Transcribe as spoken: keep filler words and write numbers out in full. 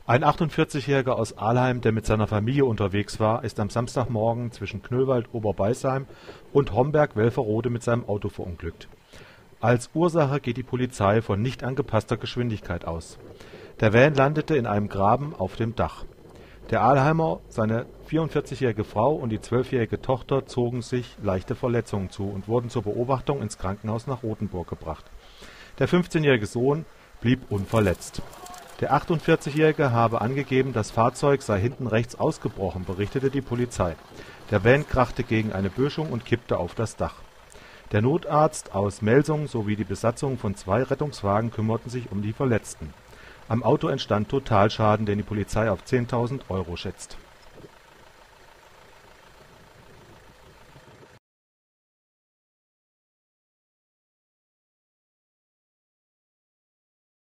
Ein achtundvierzigjähriger aus Alheim, der mit seiner Familie unterwegs war, ist am Samstagmorgen zwischen Knöllwald-Oberbeisheim und Homberg-Welferode mit seinem Auto verunglückt. Als Ursache geht die Polizei von nicht angepasster Geschwindigkeit aus. Der Van landete in einem Graben auf dem Dach. Der Alheimer, seine vierundvierzigjährige Frau und die zwölfjährige Tochter zogen sich leichte Verletzungen zu und wurden zur Beobachtung ins Krankenhaus nach Rothenburg gebracht. Der fünfzehnjährige Sohn blieb unverletzt. Der achtundvierzigjährige habe angegeben, das Fahrzeug sei hinten rechts ausgebrochen, berichtete die Polizei. Der Van krachte gegen eine Böschung und kippte auf das Dach. Der Notarzt aus Melsung sowie die Besatzung von zwei Rettungswagen kümmerten sich um die Verletzten. Am Auto entstand Totalschaden, den die Polizei auf zehntausend Euro schätzt.